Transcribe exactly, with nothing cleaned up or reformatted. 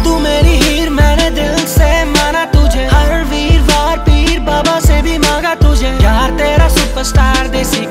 तू मेरी हीर, मैंने दिल से माना तुझे। हर वीरवार पीर बाबा से भी मांगा तुझे, यार तेरा सुपरस्टार देसी।